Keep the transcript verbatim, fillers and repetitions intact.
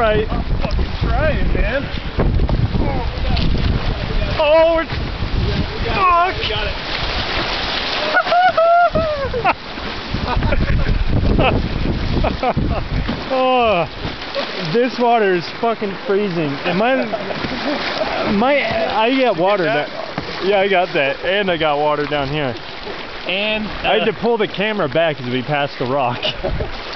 right. I'm fucking trying, man. Oh, it's... Fuck! We got it. Oh, this water is fucking freezing. And my, my, I got water now. Yeah, I got that, and I got water down here. And uh, I had to pull the camera back as we passed the rock.